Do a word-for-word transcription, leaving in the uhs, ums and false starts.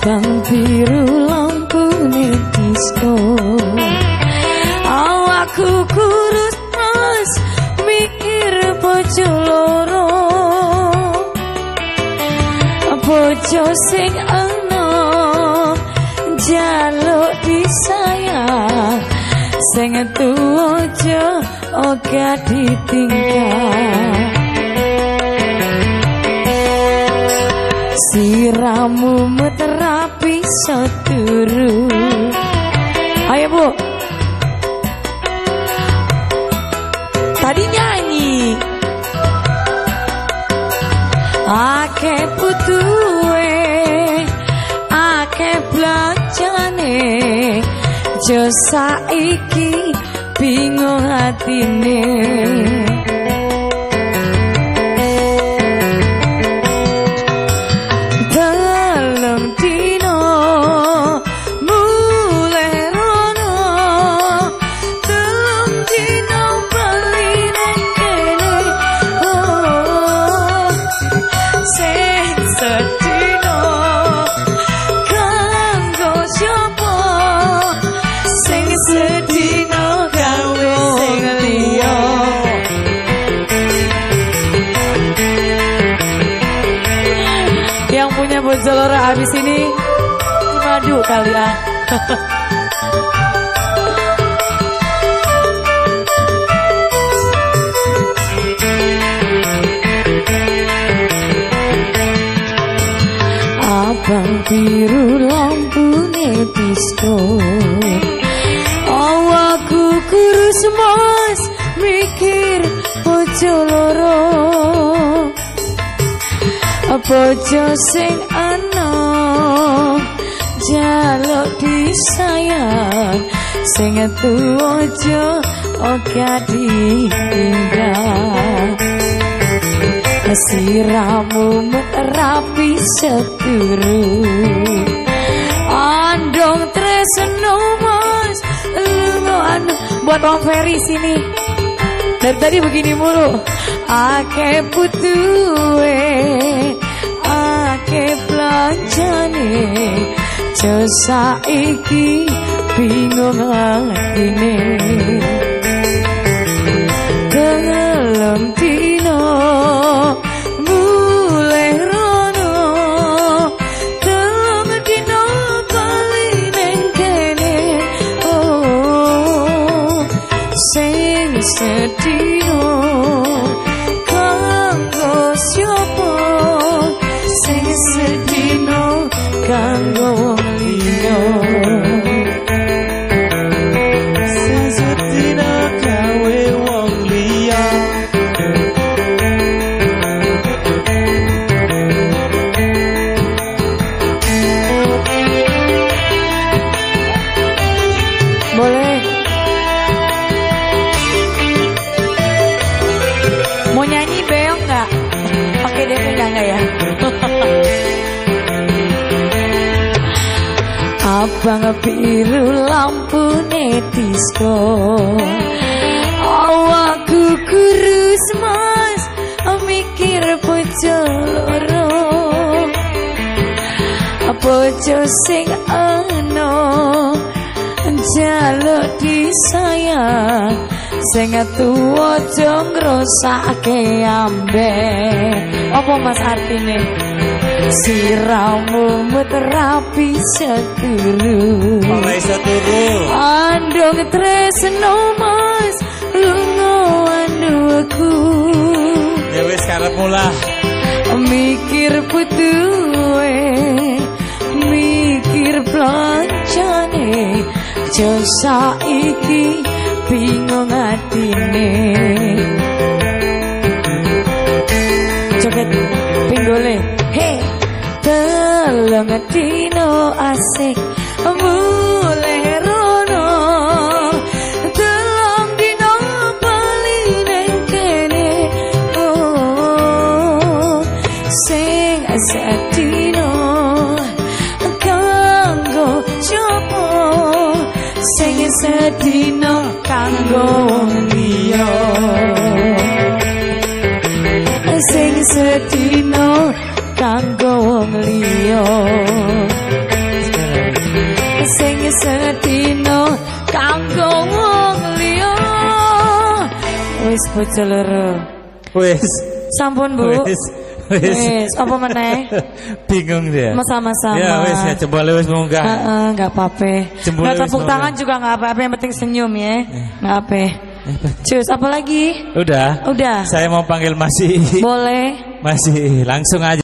abang biru lampune disco. Awakku kurus mas mikir bojo loro, bojo sing enom jaluk disayang, sing tuwa aja ora ditinggal. Siramu meterapi seduru. Ayo Bu, tadi nyanyi ake putuwe ake belanjane, jo saiki bingung hatine. Yang punya bojo loro habis ini madu kali ya. Abang biru lampune disco. Awakku kurus mas mikir bojo loro, bojo sing enom jaluk disayang, sing tuwa aja ora ditinggal. Siramu rapi seduru, andong tresno mas lungo anu. Buat Om Ferry sini, dari tadi begini mulu. Ake putuwe ake belanjane, jo saiki bingung atine. Kelem dino mulai rono, kelem dino bali ning kene. Oh sing sedino kanggo sapa, sing sedino kanggo wong liya. Sing sedino gawe wong liya. Boleh. Mau nyanyi beong nggak? Pakai D P nggak nggak ya? Abang biru lampune disco. Awakku kurus mas mikir bojo loro, bojo sing enom jaluk disayang, sing tuwa aja ngrosake ambek. Apa mas artine? Siramu meterapi seduru, oleh seduru andong tresno mas lungo anuku. Ya wis karepmu lah. Mikir putuwe mikir plancane, jo saiki bingung atine. Joget pinggole, hey telung dino asik mulai rono, telung dino bali ning kene. Oh sing sedino kanggo sapa, sing sedino kanggo wong liya. Sing sedino kanggo wong liya. sedino kanggo wong liya. Wis bocah loro. Wis. Sampun Bu. Wis. Wis. Apa meneh? Bingung dia. Sama-sama. Ya wis ya jempolnya wis munggah. Heeh, enggak apa-apa. Enggak tepuk tangan juga enggak apa-apa, yang penting senyum ya. Enggak apa. Cus, apa lagi? Udah. Udah. Saya mau panggil masih. Boleh. Masih langsung aja.